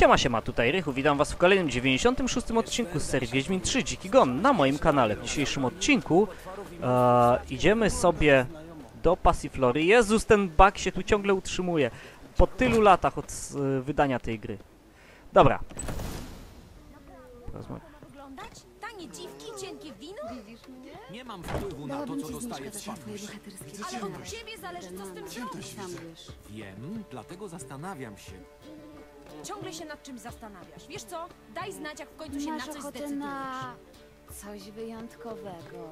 Siema, siema, tutaj Rychu, witam was w kolejnym 96. odcinku z serii Wiedźmin 3 Dziki Gon na moim kanale. W dzisiejszym odcinku idziemy sobie do Passiflory. Jezus, ten bug się tu ciągle utrzymuje po tylu latach od wydania tej gry. Dobra. Oglądać? Tanie dziwki, cienkie wino? Widzisz mnie? Nie mam wpływu na to, co dostaję z fanów. Ale od ciebie zależy, co z tym zrobisz. Sam wiesz. Wiem, dlatego zastanawiam się. Ciągle się nad czymś zastanawiasz. Wiesz co? Daj znać, jak w końcu się na Masz coś ochotę zdecydujesz. na coś wyjątkowego?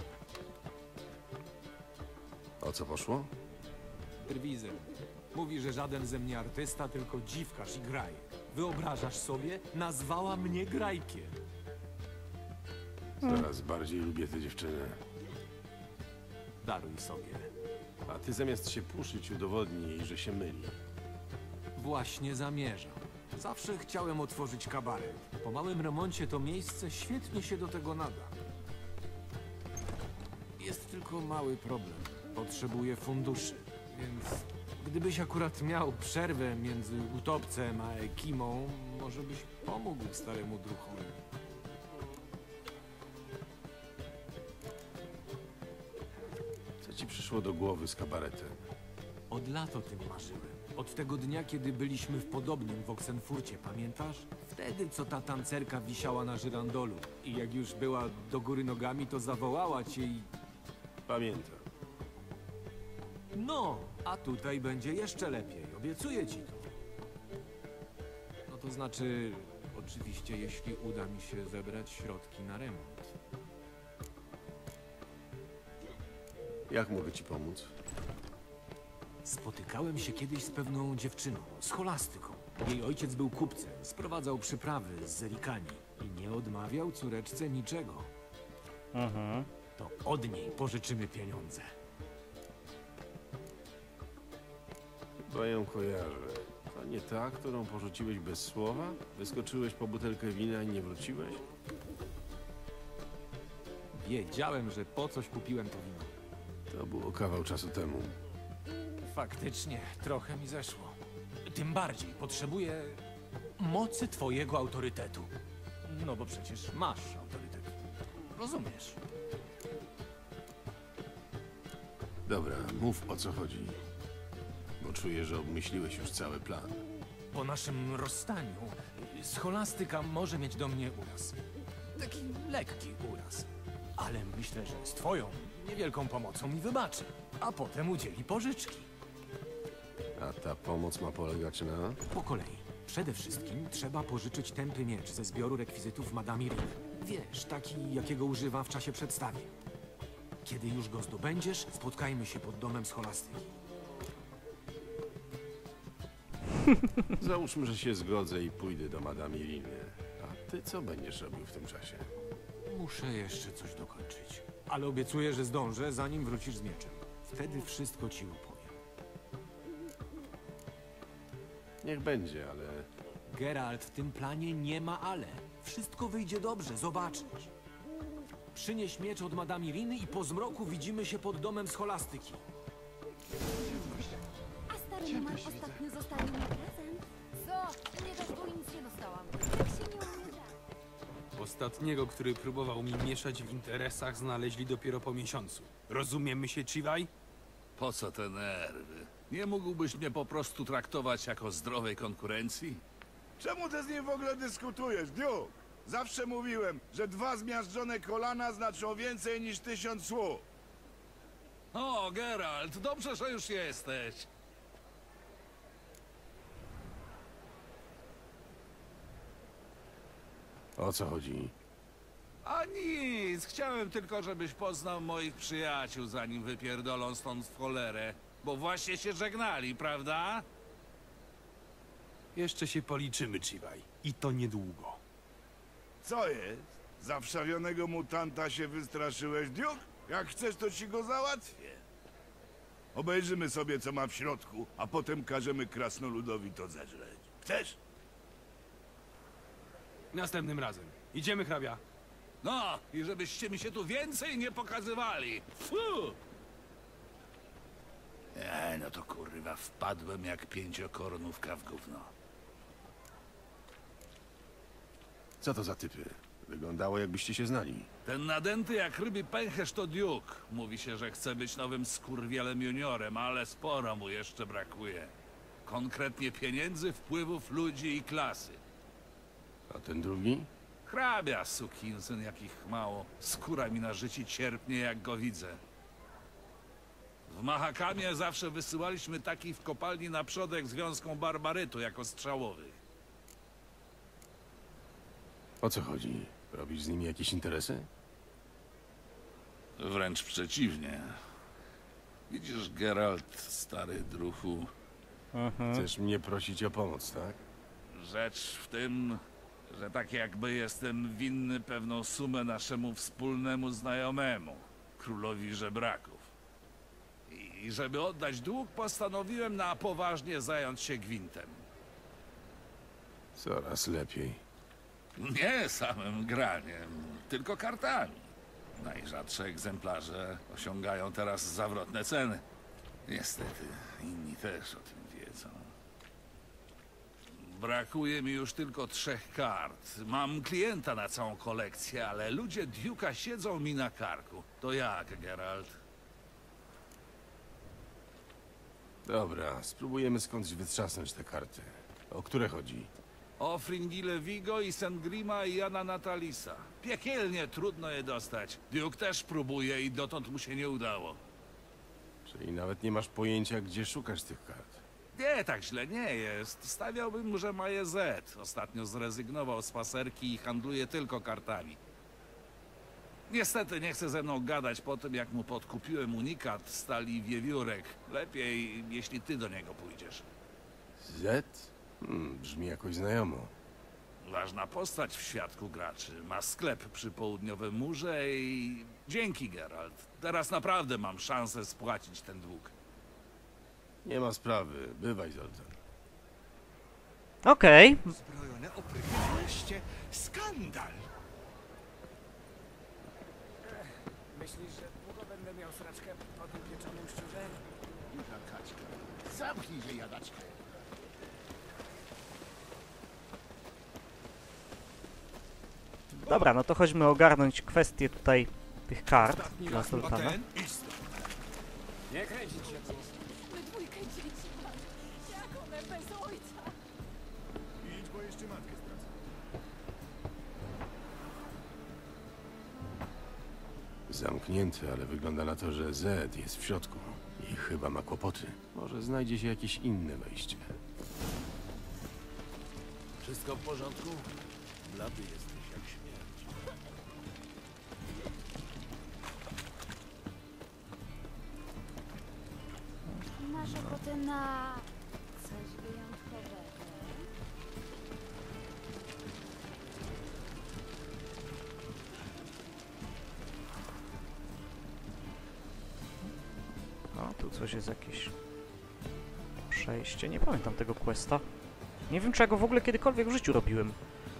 O co poszło? Drwizel. Mówi, że żaden ze mnie artysta, tylko dziwkarz i graj. Wyobrażasz sobie? Nazwała mnie grajkiem. Coraz bardziej lubię tę dziewczynę. Daruj sobie. A ty zamiast się puszyć udowodnij jej, że się myli. Właśnie zamierzam. Zawsze chciałem otworzyć kabaret. Po małym remoncie to miejsce świetnie się do tego nada. Jest tylko mały problem. Potrzebuję funduszy, więc gdybyś akurat miał przerwę między utopcem a Ekimą, może byś pomógł staremu druhowi. Co ci przyszło do głowy z kabaretem? Od lat o tym marzyłem. Od tego dnia, kiedy byliśmy w podobnym w Oxenfurcie, pamiętasz? Wtedy, co ta tancerka wisiała na żyrandolu. I jak już była do góry nogami, to zawołała cię i... Pamiętam. No, a tutaj będzie jeszcze lepiej. Obiecuję ci to. No to znaczy... Oczywiście, jeśli uda mi się zebrać środki na remont. Jak mogę ci pomóc? Spotykałem się kiedyś z pewną dziewczyną, scholastyką. Jej ojciec był kupcem, sprowadzał przyprawy z Zerikani i nie odmawiał córeczce niczego. To od niej pożyczymy pieniądze. Chyba ją kojarzę. To nie ta, którą porzuciłeś bez słowa? Wyskoczyłeś po butelkę wina i nie wróciłeś? Wiedziałem, że po coś kupiłem to wino. To było kawał czasu temu. Faktycznie, trochę mi zeszło. Tym bardziej potrzebuję mocy twojego autorytetu. No bo przecież masz autorytet. Rozumiesz? Dobra, mów o co chodzi. Bo czuję, że obmyśliłeś już cały plan. Po naszym rozstaniu scholastyka może mieć do mnie uraz. Taki lekki uraz. Ale myślę, że z twoją niewielką pomocą mi wybaczy. A potem udzieli pożyczki. A ta pomoc ma polegać na... Po kolei. Przede wszystkim trzeba pożyczyć tępy miecz ze zbioru rekwizytów Madame Irene. Wiesz, taki jakiego używa w czasie przedstawień. Kiedy już go zdobędziesz, spotkajmy się pod domem scholastyki. Załóżmy, że się zgodzę i pójdę do Madame Irene. A ty co będziesz robił w tym czasie? Muszę jeszcze coś dokończyć. Ale obiecuję, że zdążę, zanim wrócisz z mieczem. Wtedy wszystko ci opowiem. Niech będzie, ale... Geralt, w tym planie nie ma ale. Wszystko wyjdzie dobrze, zobaczysz. Przynieś miecz od Madame Iriny i po zmroku widzimy się pod domem scholastyki. A stary numer ostatnio zostawił mi prezent. Co? Nie też, bo nic nie dostałam. Jak się nie umie grać. Ostatniego, który próbował mi mieszać w interesach, znaleźli dopiero po miesiącu. Rozumiemy się, Chivaj? Po co te nerwy? Nie mógłbyś mnie po prostu traktować jako zdrowej konkurencji? Czemu ty z nim w ogóle dyskutujesz, Duke? Zawsze mówiłem, że 2 zmiażdżone kolana znaczą więcej niż 1000 słów. O, Geralt, dobrze, że już jesteś. O co chodzi? A nic, chciałem tylko, żebyś poznał moich przyjaciół, zanim wypierdolą stąd w cholerę. Bo właśnie się żegnali, prawda? Jeszcze się policzymy, Chivaj. I to niedługo. Co jest? Zawszawionego mutanta się wystraszyłeś, Duke? Jak chcesz, to ci go załatwię. Obejrzymy sobie, co ma w środku, a potem każemy krasnoludowi to zeżreć. Chcesz? Następnym razem. Idziemy, hrabia. No, i żebyście mi się tu więcej nie pokazywali. Fu! No to kurwa, wpadłem jak 5 kornówka w gówno. Co to za typy? Wyglądało, jakbyście się znali. Ten nadęty jak ryby pęcherz to Duke. Mówi się, że chce być nowym skurwielem juniorem, ale sporo mu jeszcze brakuje. Konkretnie pieniędzy, wpływów ludzi i klasy. A ten drugi? Hrabia, sukinsyn, jakich mało. Skóra mi na życie cierpnie, jak go widzę. W Mahakamie zawsze wysyłaliśmy takich w kopalni na przodek z wiązką barbarytu jako strzałowych. O co chodzi? Robisz z nimi jakieś interesy? Wręcz przeciwnie. Widzisz, Geralt, stary druhu, Chcesz mnie prosić o pomoc, tak? rzecz w tym, że tak jakby jestem winny pewną sumę naszemu wspólnemu znajomemu, królowi żebraków. I żeby oddać dług, postanowiłem na poważnie zająć się gwintem. Coraz lepiej. Nie samym graniem, tylko kartami. Najrzadsze egzemplarze osiągają teraz zawrotne ceny. Niestety, inni też o tym wiedzą. Brakuje mi już tylko 3 kart. Mam klienta na całą kolekcję, ale ludzie Duke'a siedzą mi na karku. To jak, Geralt? Dobra, spróbujemy skądś wytrzasnąć te karty. O które chodzi? O Fringile Vigo i Sengrima i Jana Natalisa. Piekielnie trudno je dostać. Duke też próbuje i dotąd mu się nie udało. Czyli nawet nie masz pojęcia, gdzie szukasz tych kart. Nie, tak źle nie jest. Stawiałbym, że ma je Z. Ostatnio zrezygnował z paserki i handluje tylko kartami. Niestety nie chce ze mną gadać po tym, jak mu podkupiłem unikat stali wiewiórek. Lepiej, jeśli ty do niego pójdziesz. Z? Brzmi jakoś znajomo. Ważna postać w świadku graczy. Ma sklep przy południowym murze i... Dzięki, Geralt. Teraz naprawdę mam szansę spłacić ten dług. Nie ma sprawy. Bywaj, Zoltan. Okej. Zbrojone oprychy wreszcie. Skandal! Myślisz, że długo będę miał sraczkę po tym pieczonym szczurze? Zamknij się, jadaczkę. Dobra, no to chodźmy ogarnąć kwestię tutaj tych kart dla Sultana. Nie kręcić się tu. My dwójkę dzieci mamy. Jak one bez ojca? Idź, bo jeszcze matkę stracę. Zamknięty, ale wygląda na to, że Z jest w środku. I chyba ma kłopoty. Może znajdzie się jakieś inne wejście. Wszystko w porządku? Blady jesteś jak śmierć. Masz ochotę na coś wyjątkowego? O, tu coś jest jakieś przejście. Nie pamiętam tego questa. Nie wiem, czy ja go w ogóle kiedykolwiek w życiu robiłem.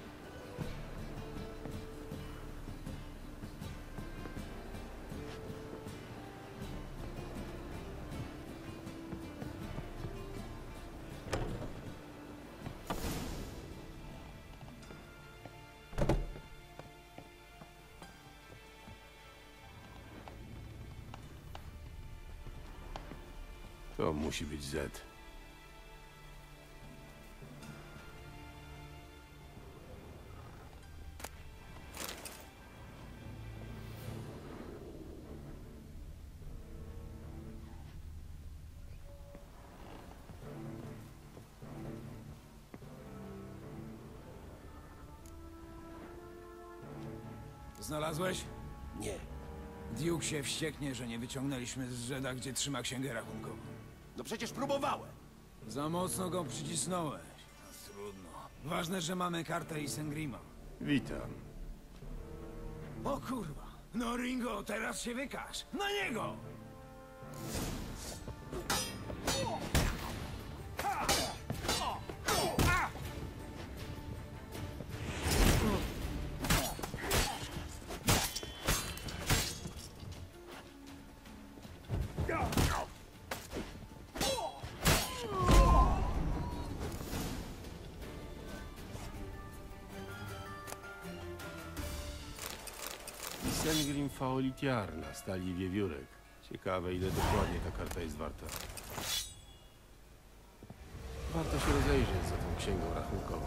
To musi być Z. Znalazłeś? Nie. Duke się wścieknie, że nie wyciągnęliśmy z Żeda, gdzie trzyma księgę rachunkową. No przecież próbowałem. Za mocno go przycisnąłeś. No, trudno. Ważne, że mamy kartę i Sengrima. Witam. O kurwa! No Ringo, teraz się wykaż! Na niego! Sengrim Faolitiar na stali wiewiórek. Ciekawe, ile dokładnie ta karta jest warta. Warto się rozejrzeć za tą księgą rachunkową.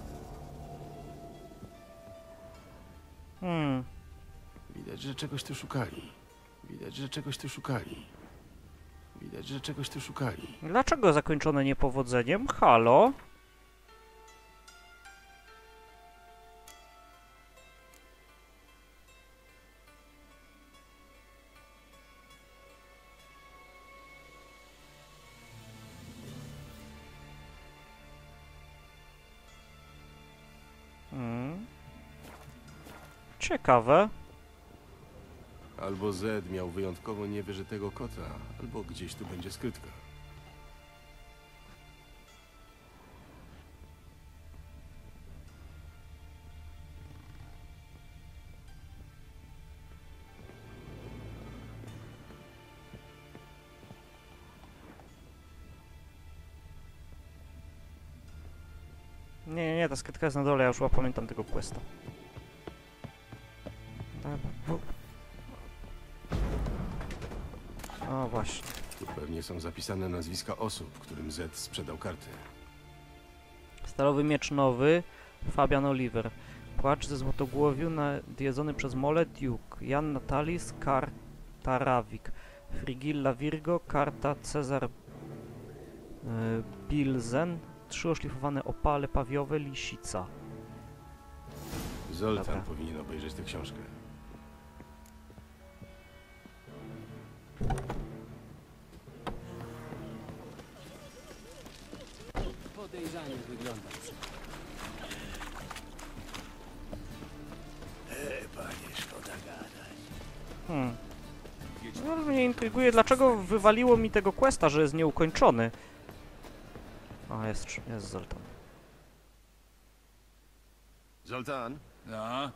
Widać, że czegoś tu szukali. Widać, że czegoś tu szukali. Widać, że czegoś tu szukali. Dlaczego zakończone niepowodzeniem? Halo? Ciekawe. Albo Zed miał wyjątkowo niewyżytego kota, albo gdzieś tu będzie skrytka. Nie, ta skrytka jest na dole, ja już pamiętam tego questa. O, właśnie. Tu pewnie są zapisane nazwiska osób, którym Zed sprzedał karty. Stalowy miecz nowy, Fabian Oliver. Płacz ze złotogłowiu nadjedzony przez Mole Duke. Jan Natalis, karta Ravik. Frigilla Virgo, karta Cezar Bilzen. 3 oszlifowane opale pawiowe, lisica. Zoltan Dobra. powinien obejrzeć tę książkę. Podejrzanie wygląda. Panie, szkoda gadać. No, mnie intryguje, dlaczego wywaliło mi tego questa, że jest nieukończony. A, jest Zoltan. Zoltan? No,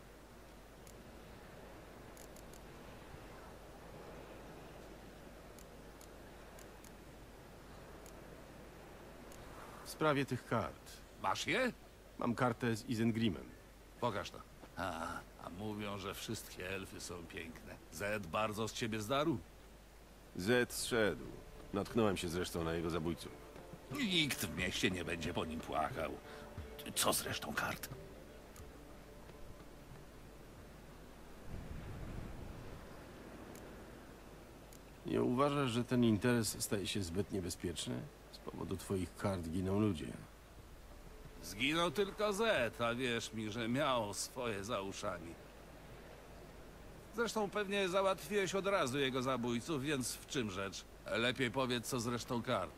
W sprawie tych kart. masz je? Mam kartę z Isengrimem. Pokaż to. A mówią, że wszystkie elfy są piękne. Zed bardzo z ciebie zdarł? Zed zszedł. Natknąłem się zresztą na jego zabójców. Nikt w mieście nie będzie po nim płakał. Co z resztą kart? Nie uważasz, że ten interes staje się zbyt niebezpieczny? Z powodu twoich kart giną ludzie. Zginął tylko Zed, a wierz mi, że miał swoje za uszami. Zresztą pewnie załatwiłeś od razu jego zabójców, więc w czym rzecz? Lepiej powiedz, co z resztą kart.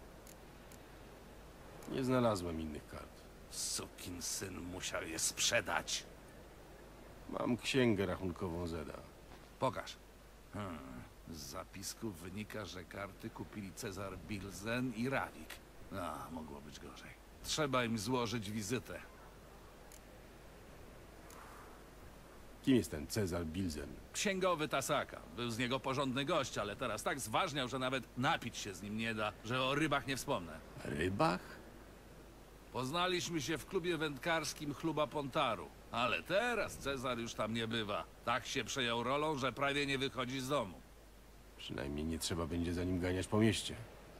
Nie znalazłem innych kart. Sukinsyn musiał je sprzedać. Mam księgę rachunkową Zeda. Pokaż. Z zapisków wynika, że karty kupili Cezar Bilzen i Ravik. Mogło być gorzej. Trzeba im złożyć wizytę. Kim jest ten Cezar Bilzen? Księgowy Tasaka. Był z niego porządny gość, ale teraz tak zważniał, że nawet napić się z nim nie da, że o rybach nie wspomnę. Rybach? Poznaliśmy się w klubie wędkarskim Chluba Pontaru, ale teraz Cezar już tam nie bywa. Tak się przejął rolą, że prawie nie wychodzi z domu. Przynajmniej nie trzeba będzie za nim ganiać po mieście.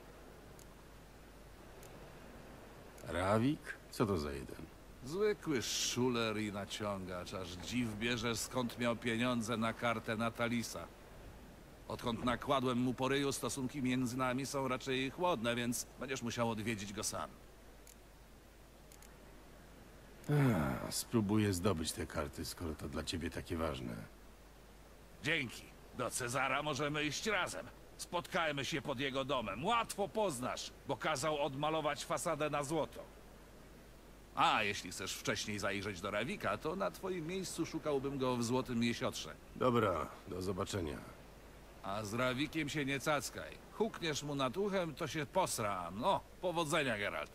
Ravik? Co to za jeden? Zwykły szuler i naciągacz, aż dziw bierze, skąd miał pieniądze na kartę Natalisa. Odkąd nakładłem mu po ryju, stosunki między nami są raczej chłodne, więc będziesz musiał odwiedzić go sam. Spróbuję zdobyć te karty, skoro to dla ciebie takie ważne. Dzięki. Do Cezara możemy iść razem. Spotkajmy się pod jego domem. Łatwo poznasz, bo kazał odmalować fasadę na złoto. A jeśli chcesz wcześniej zajrzeć do Ravika, to na twoim miejscu szukałbym go w Złotym Jesiotrze. Dobra, do zobaczenia. A z Ravikiem się nie cackaj. Hukniesz mu nad uchem, to się posra. No, powodzenia, Geralt.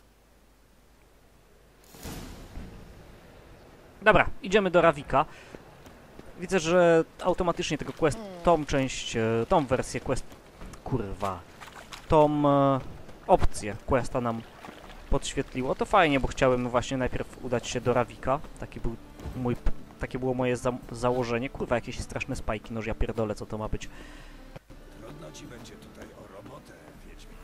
Dobra, idziemy do Ravika. Widzę, że automatycznie tego quest, tą wersję quest, tą opcję questa nam podświetliło. To fajnie, bo chciałem właśnie najpierw udać się do Ravika. Taki był mój takie było moje założenie. Kurwa, jakieś straszne spajki, noż ja pierdolę, co to ma być. Trudno ci będzie tutaj o robotę, Wiedźmin.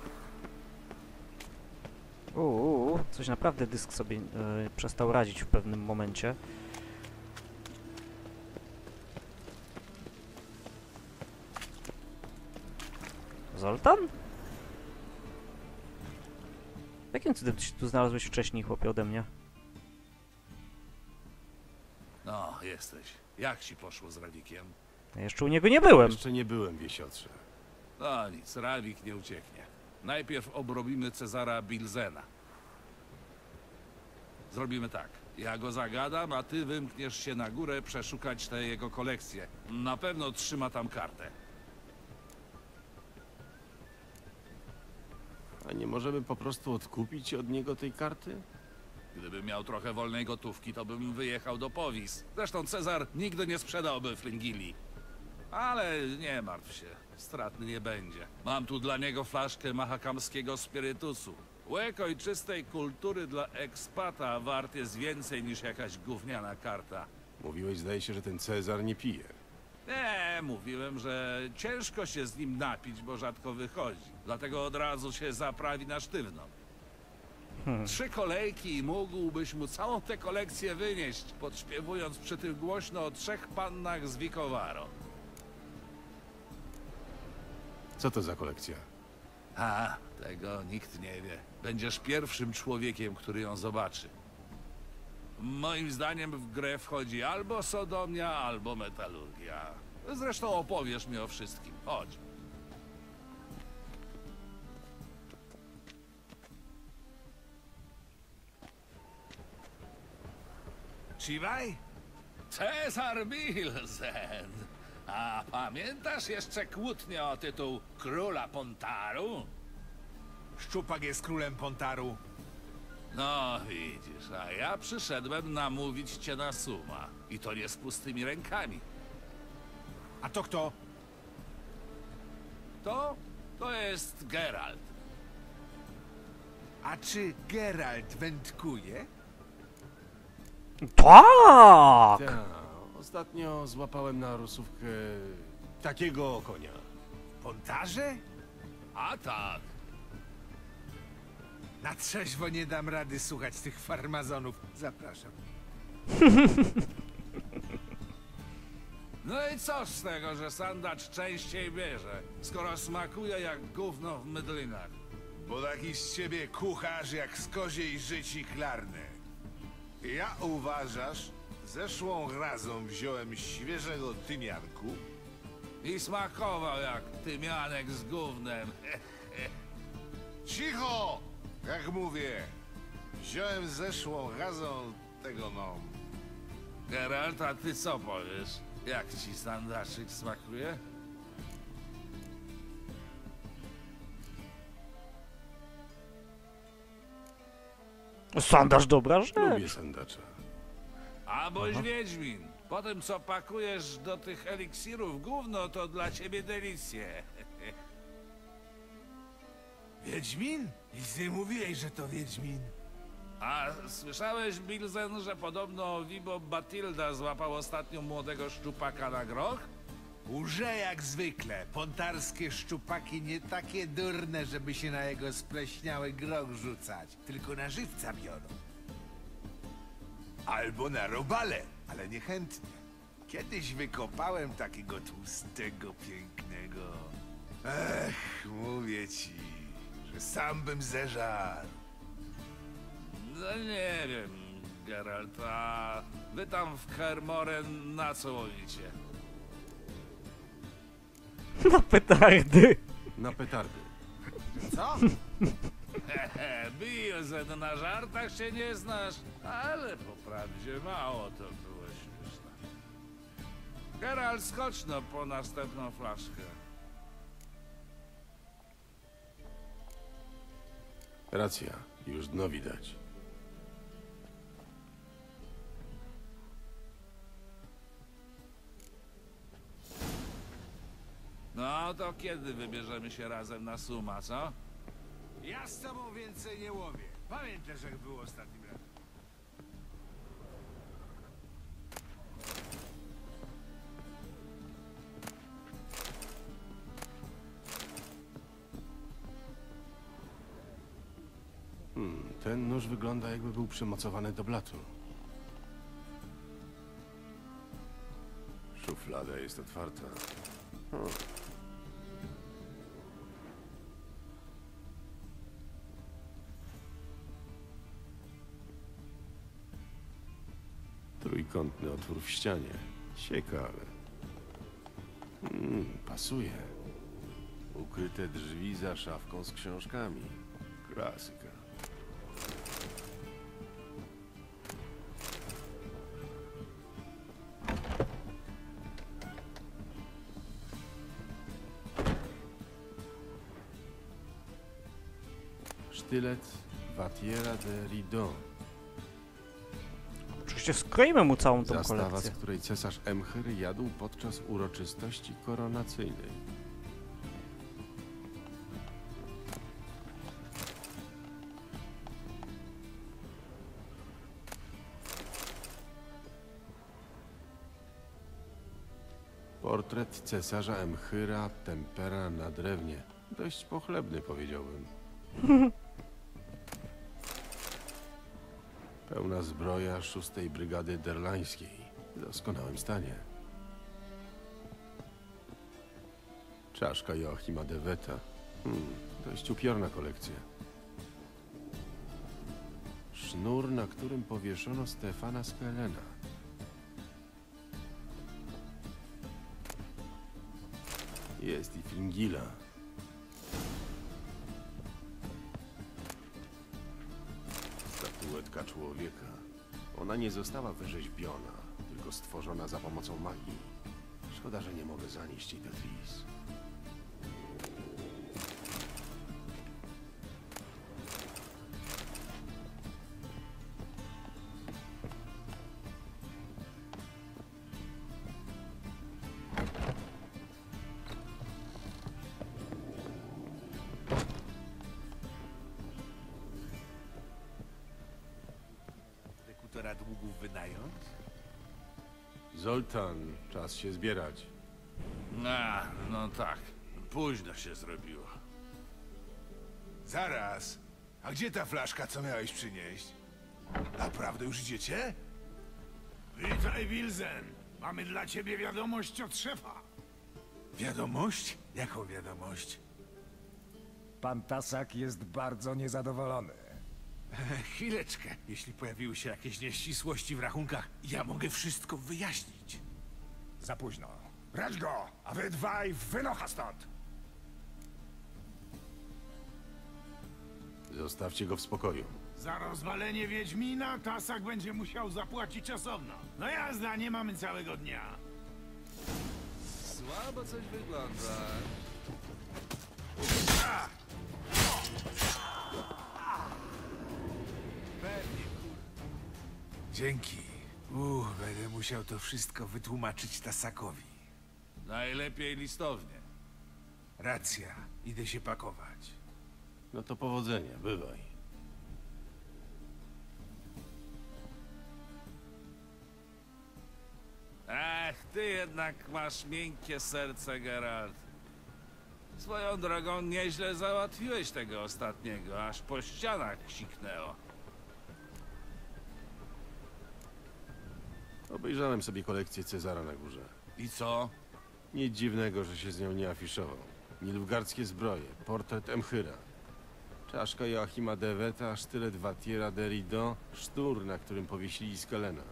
Coś naprawdę dysk sobie przestał radzić w pewnym momencie. Zoltan? Jakim cudem ty się tu znalazłeś wcześniej, chłopie, ode mnie? No, jesteś. Jak ci poszło z Rawikiem? Ja jeszcze u niego nie byłem. Jeszcze nie byłem, Wiesiotrze. No nic, Rawik nie ucieknie. Najpierw obrobimy Cezara Bilzena. Zrobimy tak. Ja go zagadam, a ty wymkniesz się na górę przeszukać tę jego kolekcję. Na pewno trzyma tam kartę. A nie możemy po prostu odkupić od niego tej karty? Gdybym miał trochę wolnej gotówki, to bym wyjechał do Powis. Zresztą Cezar nigdy nie sprzedałby Fringilli. Ale nie martw się, stratny nie będzie. Mam tu dla niego flaszkę mahakamskiego spirytusu. Łyk ojczystej kultury dla ekspata wart jest więcej niż jakaś gówniana karta. Mówiłeś, zdaje się, że ten Cezar nie pije. Nie, mówiłem, że ciężko się z nim napić, bo rzadko wychodzi. Dlatego od razu się zaprawi na sztywno. 3 kolejki i mógłbyś mu całą tę kolekcję wynieść, podśpiewując przy tym głośno o 3 pannach z Vicovaro. Co to za kolekcja? A, tego nikt nie wie. Będziesz pierwszym człowiekiem, który ją zobaczy. Moim zdaniem w grę wchodzi albo sodomia, albo metalurgia. Zresztą opowiesz mi o wszystkim. Chodź. Siwaj? Cezar Bilzen. A pamiętasz jeszcze kłótnię o tytuł Króla Pontaru? Szczupak jest królem Pontaru. No widzisz, a ja przyszedłem namówić cię na suma. I to nie z pustymi rękami. A to kto? To jest Geralt. A czy Geralt wędkuje? Tak! Ta, ostatnio złapałem na rusówkę takiego konia. Pontarze? A tak. Na trzeźwo nie dam rady słuchać tych farmazonów. Zapraszam. No i co z tego, że sandacz częściej bierze, skoro smakuje jak gówno w mydlinach? Bo taki z ciebie kucharz jak z koziej życi klarny. Ja uważasz, zeszłą razą wziąłem świeżego tymianku. I smakował jak tymianek z gównem. Cicho! Jak mówię, wziąłem zeszłą razą tego Geralt, a ty co powiesz? Jak ci sandaczyk smakuje? Sandaż dobra rzecz. Lubię sandacza. A boś Wiedźmin. Po tym, co pakujesz do tych eliksirów gówno, to dla ciebie delicje. Wiedźmin? Nic nie mówiłeś, że to Wiedźmin. A słyszałeś, Bilzen, że podobno Vibo Batilda złapał ostatnio młodego szczupaka na groch? Łże jak zwykle. Pontarskie szczupaki nie takie durne, żeby się na jego spleśniały groch rzucać. Tylko na żywca biorą. Albo na robale, ale niechętnie. Kiedyś wykopałem takiego tłustego, pięknego. Ech, mówię ci, że sam bym zeżarł. No nie wiem, Geralt, a wy tam w Kermoren na co łowicie? Na petardy. Na petardy. Co? Hehe, Bilzen, na żartach się nie znasz, ale po prawdzie mało to było śmieszne. Geralt, skocz no po następną flaszkę. Racja, już dno widać. No to kiedy wybierzemy się razem na suma, co? Ja z tobą więcej nie łowię. Pamiętasz, jak było ostatnim razem? Ten nóż wygląda, jakby był przymocowany do blatu. Szuflada jest otwarta. Trójkątny otwór w ścianie. Ciekawe. Pasuje. Ukryte drzwi za szafką z książkami. Klasyka. Sztylet Vatiera de Ridon. Oczywiście skroimy mu całą tą Zastawa, z kolekcję. której cesarz Emhyr jadł podczas uroczystości koronacyjnej. Portret cesarza Emchyra Tempera na drewnie. Dość pochlebny, powiedziałbym. Pełna zbroja 6. Brygady Derlańskiej. W doskonałym stanie. Czaszka Joachima de Wetta. Dość upiorna kolekcja. Sznur, na którym powieszono Stefana Skelena. Jest i Fringilla. Statuetka człowieka. Ona nie została wyrzeźbiona, tylko stworzona za pomocą magii. Szkoda, że nie mogę zanieść jej do Tris. Egzekutora długów wynająć? Zoltan, czas się zbierać. No tak. Późno się zrobiło. Zaraz. A gdzie ta flaszka, co miałeś przynieść? Naprawdę już idziecie? Witaj, Wilzen. Mamy dla ciebie wiadomość od szefa. Wiadomość? Jaką wiadomość? Pan Tasak jest bardzo niezadowolony. Chwileczkę. Jeśli pojawiły się jakieś nieścisłości w rachunkach, ja mogę wszystko wyjaśnić. Za późno. Brać go, a wy dwaj wynocha stąd! Zostawcie go w spokoju. Za rozwalenie Wiedźmina Tasak będzie musiał zapłacić osobno. No jazda, nie mamy całego dnia. Słabo coś wygląda. Dzięki. Będę musiał to wszystko wytłumaczyć Tasakowi. Najlepiej listownie. Racja. Idę się pakować. No to powodzenia, bywaj. Ach, ty jednak masz miękkie serce, Geralt. Swoją drogą nieźle załatwiłeś tego ostatniego, aż po ścianach siknęło. Obejrzałem sobie kolekcję Cezara na górze. I co? Nic dziwnego, że się z nią nie afiszował. Nilfgaardzkie zbroje, portret Emchyra, czaszka Joachima de Wetta, sztylet Vatiera de Ridon, sztur, na którym powiesili Skelena.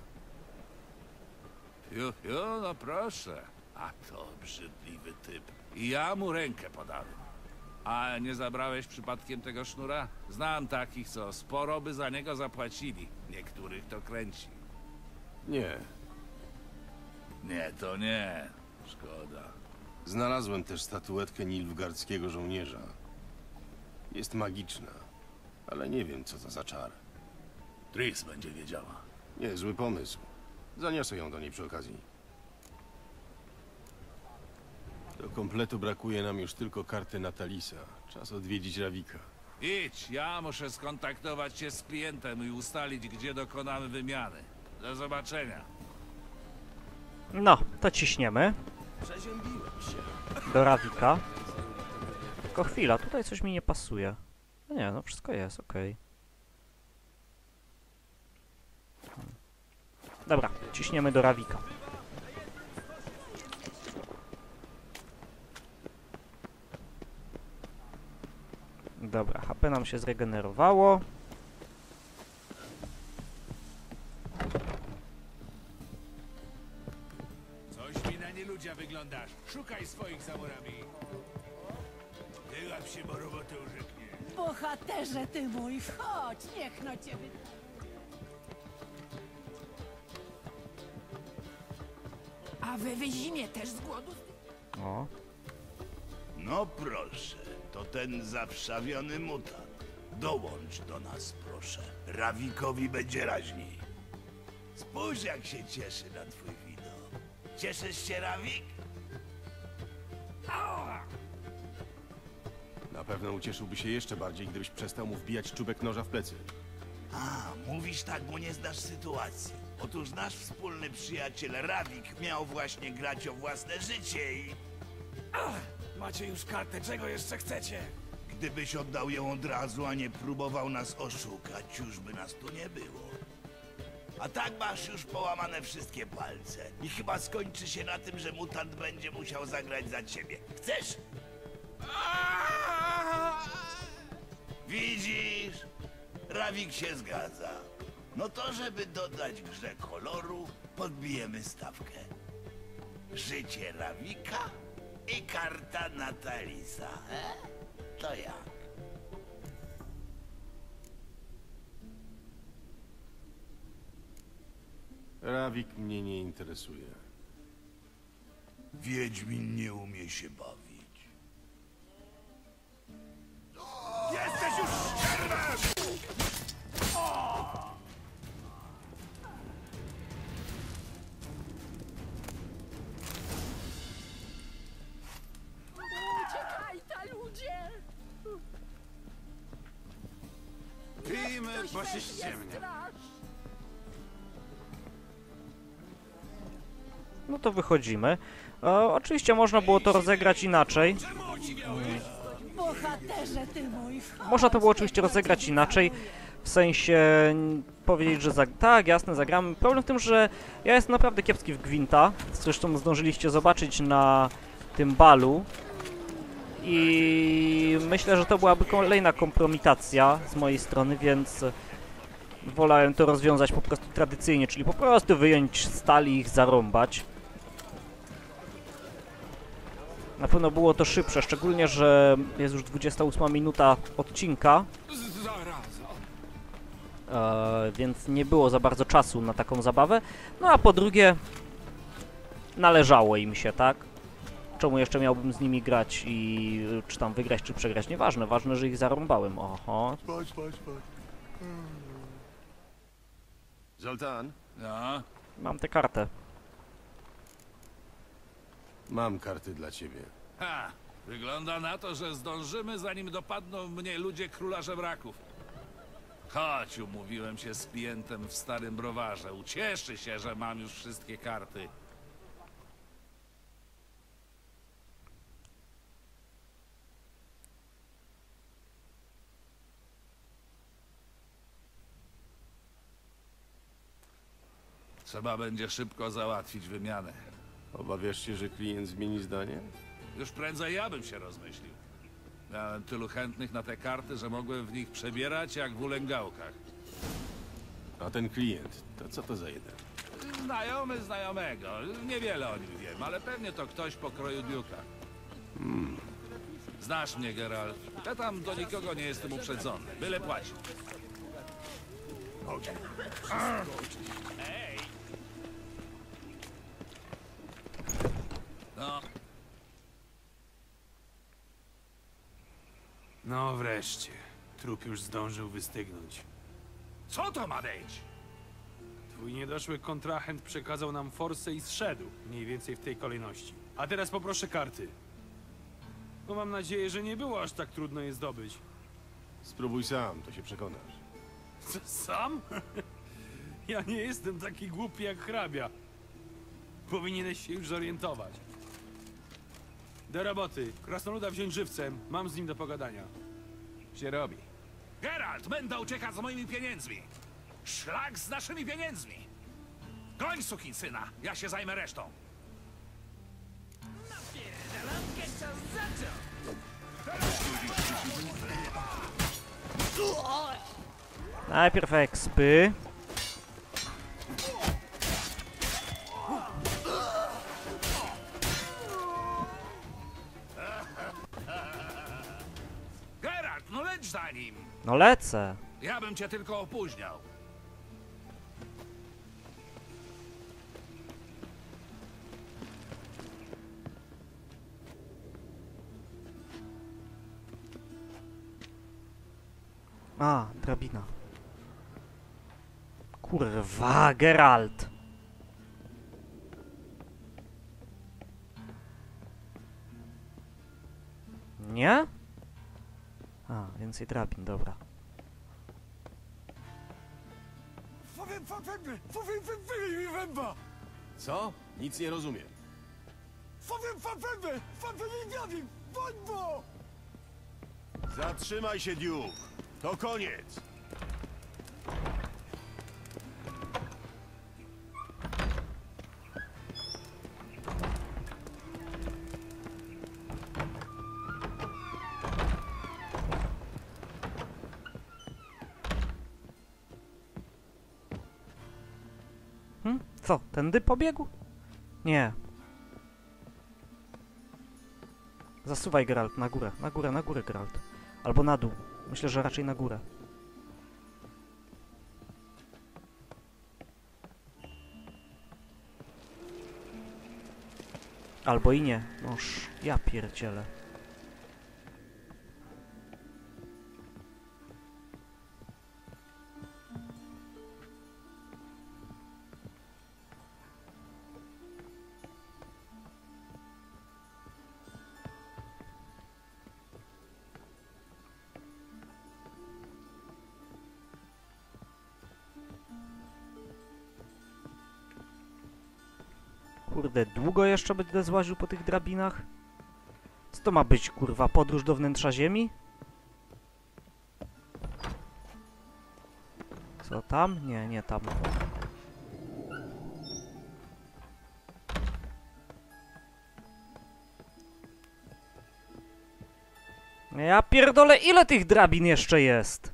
Fiu, no proszę. A to obrzydliwy typ. I ja mu rękę podałem. A nie zabrałeś przypadkiem tego sznura? Znam takich, co sporo by za niego zapłacili. Niektórych to kręci. Nie. Nie, to nie. Szkoda. Znalazłem też statuetkę nilfgaardzkiego żołnierza. Jest magiczna, ale nie wiem, co to za czar. Tris będzie wiedziała. Niezły pomysł. Zaniosę ją do niej przy okazji. Do kompletu brakuje nam już tylko karty Natalisa. Czas odwiedzić Rawika. Idź, ja muszę skontaktować się z klientem i ustalić, gdzie dokonamy wymiany. Do zobaczenia. No, to ciśniemy. Do Rawika. Tylko chwila, tutaj coś mi nie pasuje. No nie, no wszystko jest, okej. Dobra, ciśniemy do Rawika. Dobra, HP nam się zregenerowało. Coś mi na nieludzia wyglądasz. Szukaj swoich za murami. Wyłap się, bo robotę urzeknie. Bohaterze ty mój, chodź, niech no ciebie... A wy zimie też z głodu? O. No proszę, to ten zawszawiony mutant. Dołącz do nas, proszę. Rawikowi będzie raźniej. Spójrz, jak się cieszy na twój widok. Cieszysz się, Rawik? Na pewno ucieszyłby się jeszcze bardziej, gdybyś przestał mu wbijać czubek noża w plecy. A, mówisz tak, bo nie znasz sytuacji. Otóż nasz wspólny przyjaciel Rawik miał właśnie grać o własne życie i... Macie już kartę, czego jeszcze chcecie? Gdybyś oddał ją od razu, a nie próbował nas oszukać, już by nas tu nie było. A tak masz już połamane wszystkie palce. I chyba skończy się na tym, że mutant będzie musiał zagrać za ciebie. Chcesz? Widzisz? Rawik się zgadza. No to, żeby dodać grze koloru, podbijemy stawkę. Życie Rawika i karta Natalisa. To jak? Rawik mnie nie interesuje. Wiedźmin nie umie się bawić. Jesteś już szczerwem! Uciekaj, ta ludzie! Pijmy, bo się ściemnia. No to wychodzimy. Oczywiście można było to rozegrać inaczej. Bohaterze ty mój, chodź! Można to było oczywiście rozegrać inaczej. W sensie powiedzieć, że tak, jasne, zagramy. Problem w tym, że ja jestem naprawdę kiepski w Gwinta. Zresztą zdążyliście zobaczyć na tym balu. I myślę, że to byłaby kolejna kompromitacja z mojej strony, więc wolałem to rozwiązać po prostu tradycyjnie, czyli po prostu wyjąć stal i ich zarąbać. Na pewno było to szybsze, szczególnie, że jest już 28 minuta odcinka. Więc nie było za bardzo czasu na taką zabawę. No a po drugie, należało im się, tak? Czemu jeszcze miałbym z nimi grać i czy tam wygrać, czy przegrać? Nieważne, ważne, że ich zarąbałem. Oho. Zoltan? No, Mam tę kartę. Mam karty dla ciebie. ha, wygląda na to, że zdążymy, zanim dopadną mnie ludzie króla żebraków. Chodź, umówiłem się z klientem w starym browarze. Ucieszy się, że mam już wszystkie karty. Trzeba będzie szybko załatwić wymianę. Obawiasz się, że klient zmieni zdanie? Już prędzej ja bym się rozmyślił. Miałem tylu chętnych na te karty, że mogłem w nich przebierać jak w ulęgałkach. A ten klient, to co to za jeden? Znajomy znajomego. Niewiele o nim wiem, ale pewnie to ktoś pokroju Duke'a. Znasz mnie, Geralt. Ja tam do nikogo nie jestem uprzedzony. Byle płaci. Ej! No, No wreszcie. Trup już zdążył wystygnąć. co to ma być? Twój niedoszły kontrahent przekazał nam forsę i zszedł. Mniej więcej w tej kolejności. A teraz poproszę karty. No mam nadzieję, że nie było aż tak trudno je zdobyć. Spróbuj sam, to się przekonasz. Co, sam? Ja nie jestem taki głupi jak hrabia. Powinieneś się już zorientować. Do roboty. Krasnoluda wziąć żywcem. Mam z nim do pogadania. Się robi. Geralt, Menda ucieka z moimi pieniędzmi. Szlak z naszymi pieniędzmi. Goń sukinsyna, ja się zajmę resztą. Najpierw expy. Geralt, no leć za nim. No lecę. Ja bym cię tylko opóźniał. A, drabina. Kurwa, Geralt. Nie? A, więcej drabin, dobra. Co? Nic nie rozumiem. Zatrzymaj się, Duke. To koniec. Co, tędy pobiegł? Nie. Zasuwaj, Geralt, na górę, na górę, Geralt. Albo na dół. Myślę, że raczej na górę. Albo i nie. Noż, ja pierdzielę. Kurde, długo jeszcze będę złaził po tych drabinach? Co to ma być, kurwa? Podróż do wnętrza ziemi? Co tam? Nie, nie tam. Ja pierdolę, ile tych drabin jeszcze jest?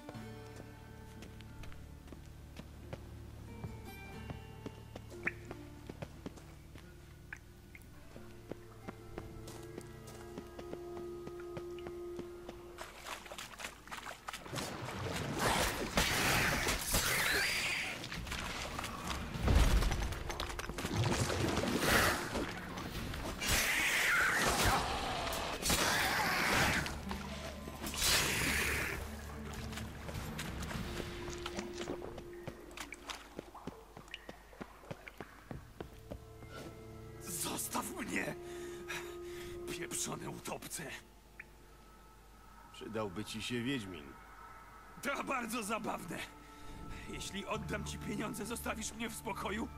Zostaw mnie! Pieprzone utopce! Przydałby ci się Wiedźmin. To bardzo zabawne. Jeśli oddam ci pieniądze, zostawisz mnie w spokoju?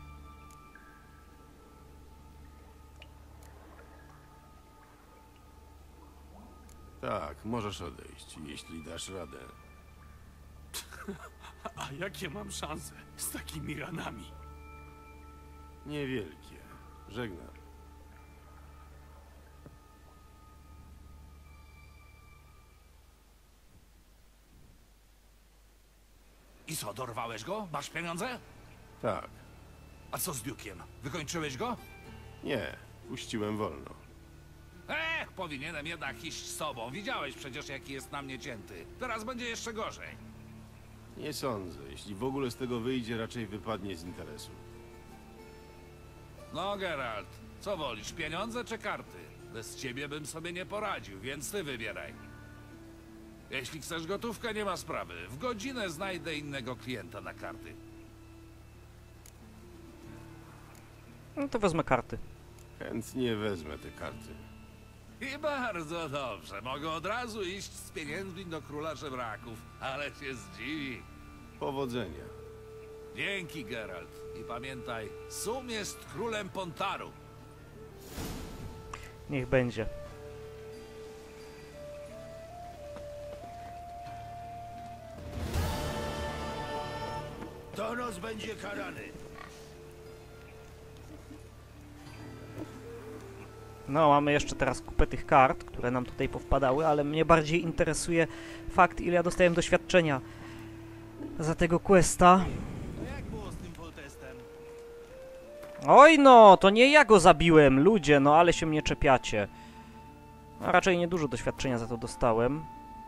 Tak, możesz odejść, jeśli dasz radę. A jakie mam szanse z takimi ranami? Niewielkie. Żegnam. I co, dorwałeś go? Masz pieniądze? Tak. A co z Duke'iem? Wykończyłeś go? Nie, puściłem wolno. Powinienem jednak iść z tobą. Widziałeś przecież, jaki jest na mnie cięty. Teraz będzie jeszcze gorzej. Nie sądzę. Jeśli w ogóle z tego wyjdzie, raczej wypadnie z interesu. No, Geralt, co wolisz, pieniądze czy karty? Bez ciebie bym sobie nie poradził, więc ty wybieraj. Jeśli chcesz gotówkę, nie ma sprawy. W godzinę znajdę innego klienta na karty. No to wezmę karty. Chętnie wezmę te karty. I bardzo dobrze. Mogę od razu iść z pieniędzmi do króla żebraków, ale się zdziwi. Powodzenia. Dzięki, Geralt. I pamiętaj, Sum jest królem Pontaru. Niech będzie. Donos będzie karany. No, mamy jeszcze teraz kupę tych kart, które nam tutaj powpadały, ale mnie bardziej interesuje fakt, ile ja dostałem doświadczenia za tego questa. Oj no, to nie ja go zabiłem, ludzie, no ale się mnie czepiacie. A raczej niedużo doświadczenia za to dostałem.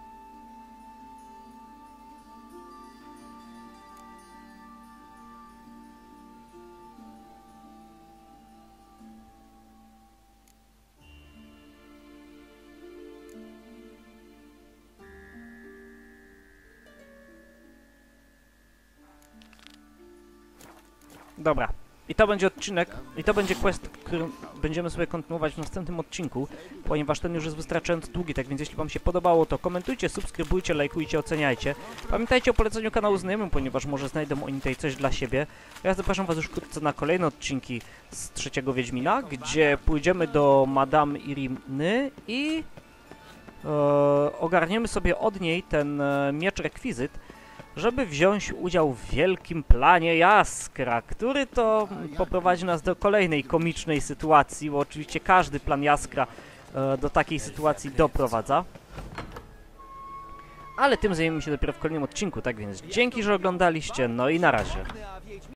Dobra. I to będzie odcinek, i to będzie quest, który będziemy sobie kontynuować w następnym odcinku, ponieważ ten już jest wystarczająco długi, tak więc jeśli wam się podobało, to komentujcie, subskrybujcie, lajkujcie, oceniajcie. Pamiętajcie o poleceniu kanału znajomym, ponieważ może znajdą oni tutaj coś dla siebie. Ja zapraszam was już wkrótce na kolejne odcinki z trzeciego Wiedźmina, gdzie pójdziemy do Madame Iriny i ogarniemy sobie od niej ten miecz rekwizyt, żeby wziąć udział w wielkim planie Jaskra, który to poprowadzi nas do kolejnej komicznej sytuacji, bo oczywiście każdy plan Jaskra do takiej sytuacji doprowadza. Ale tym zajmiemy się dopiero w kolejnym odcinku, tak więc dzięki, że oglądaliście, no i na razie.